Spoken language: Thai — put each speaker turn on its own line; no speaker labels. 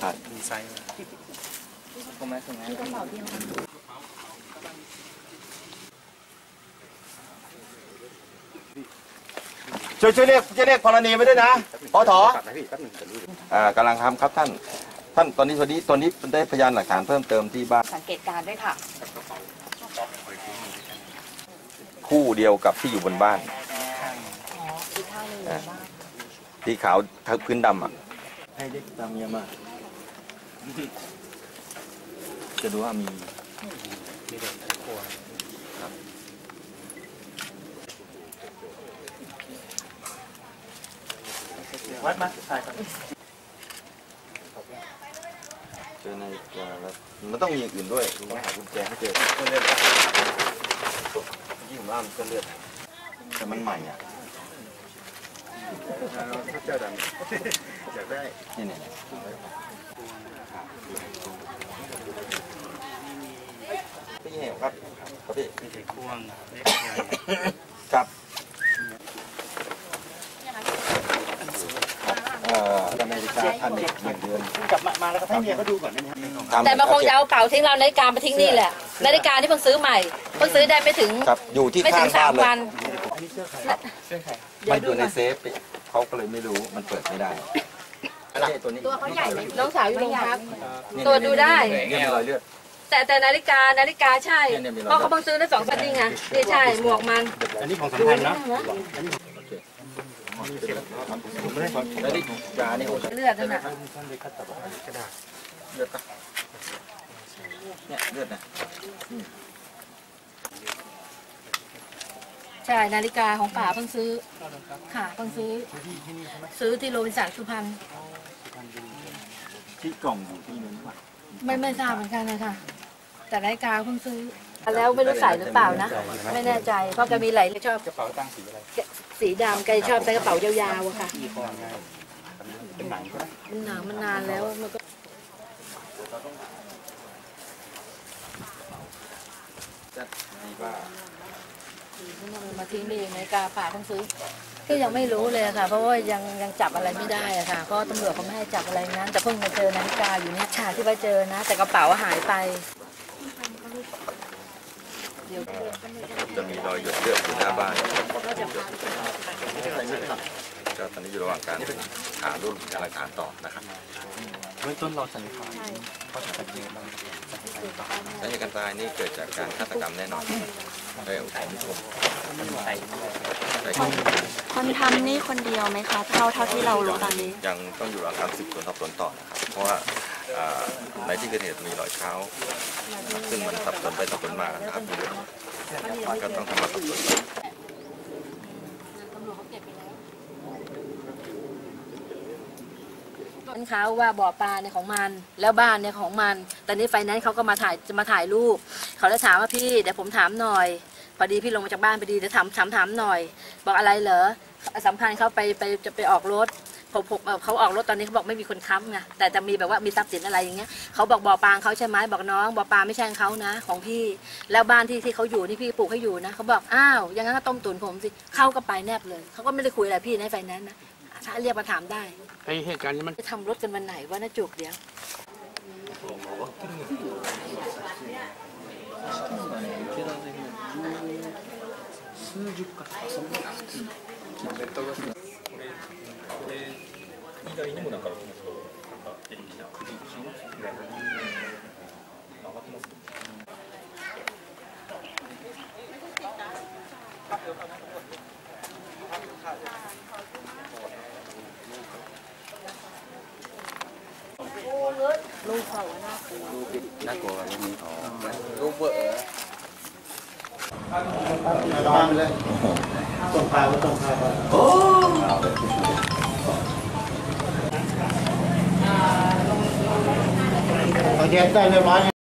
ขาดดีไซน์ตรงไหนกระเป๋าเดียวช่วยเรียกพลณีไปด้วยนะพอถอกำลังทำครับท่านตอนนี้ได้พยานหลักฐานเพิ่มเติมที่บ้าน
สังเกตการด้วยค่ะ
คู่เดียวกับที่อยู่บนบ้าน
อีกข้างนึง
ที่ขาวพื้นดำอ่ะให้เด็กตามเมียมาจะดูว่ามีเด็กครัววัดมาถ่ายก่อนเจอในแล้วมันต้องมีอย่างอื่นด้วยต้องหากุญแจให้เจอเลือดยิ่งล่ามก็เลือดแต่มันใหม่อ่ะเจ้าดำอยากได้นี่พี่เหวครับพี่ควงครับอเมริกาพันเด็ก1 เดือนกลับมาแล้วก็ให้เมียเขาดูก่อนนะ
แต่มันคงจะเอาเป๋าทิ้งเรานาฬิกามาทิ้งนี่แหละนาฬิกาที่เพิ่งซื้อใหม่เพิ่งซื้อได้ไม่ถึง
อยู่ที่ข้างบ้านเลยมันอยู่ในเซฟเขาก็เลยไม่รู้มันเปิดไม่ได้
ตัวเขาใหญ่น้องสาวอยู่โรงพักตัวดูได้แต่นาฬิกาใช่เพราะเขาเพิ่งซื้อได้2 สัปดาห์ไงนี่ใช่หมวกมัน
อันนี้ของสำคัญนะ
เลือดนั่นน่ะ
เนี่ยเลือดนะ
ใช่นาฬิกาของป๋าเพิ่งซื้อค่ะเพิ่งซื้อที่โรบินสันสุพรรณ
ที่กล่องอยู่ที่นู้น
ไม่ทราบเหมือนกันเลยค่ะแต่นาฬิกาเพิ่งซื้อแล้วไม่รู้ใส่หรือเปล่านะไม่แน่ใจเพราะแกมีหลายชอบ
กระเป๋าตั้งสีอะไร
สีดำแกชอบใส่กระเป๋ายาวๆอะค่ะ
เป็นหนังก็ได้
มันหนังมันนานแล้วมันก็
ดีว่า
มาทิ้งได้ยังไงกาป่าเพิ่งซื้อก็ยังไม่รู้เลยค่ะเพราะว่ายังจับอะไรไม่ได้อะค่ะเพราะตำรวจเขาไม่ให้จับอะไรงั้นแต่เพิ่งมาเจอนาฬิกาอยู่เนี่ยชาที่ว่าเจอนะแต่กระเป๋าหายไป
จะมีรอยหยดเลือดอยู่หน้าบ้านก็ตอนนี้อยู่ระหว่างการหารูปหลักฐานต่อนะครับเบื้องต้นเราสันนิษฐานข้อสาเหตุการตายนี่เกิดจากการฆาตกรรมแน่นอนโดยอุทัยนิคม
คนทำนี่คนเดียวไหมคะเท่าที่เรารู้ตอนนี้
ยังต้องอยู่ระหว่างการสืบสวนสอบสวนต่อนะครับเพราะว่าในที่เกิดเหตุมีรอยเท้าซึ่งมันสับสนไปสับสนมานะครับก็ต้องทำมาสอบสวน
เขาว่าบ่อปลาเนี่ยของมันแล้วบ้านเนี่ยของมันแต่นี้ไฟแนนซ์เขาก็มาถ่ายรูปเขาเลยถามว่าพี่เดี๋ยวผมถามหน่อยพอดีพี่ลงมาจากบ้านพอดีเดี๋ยวถามหน่อยบอกอะไรเหรอสำคัญเขาจะไปออกรถเขาออกรถตอนนี้เขาบอกไม่มีคนค้ำไงแต่จะมีแบบว่ามีทรัพย์สินอะไรอย่างเงี้ยเขาบอกบ่อปลาเขาใช่ไหมบอกน้องบ่อปลาไม่ใช่เขานะของพี่แล้วบ้านที่เขาอยู่นี่พี่ปลูกให้อยู่นะเขาบอกอ้าวอย่างนั้นก็ต้มตุ๋นผมสิเข้าก็ไปแนบเลยเขาก็ไม่ได้คุยอะไรพี่ในไฟแนนซ์นะถ้าเรียกมาถามได้
ไอเหตุการณ์นี้มัน
จะทำรถกันวันไหนว่าน่าจุกเดียวลูกเขาน่ากลัว
น่ากลัวลูกมีท้องลูกเบอร์
ร้อนไปเลยส่งพายส่งพายโอ้เขาแยกได้เลยไหม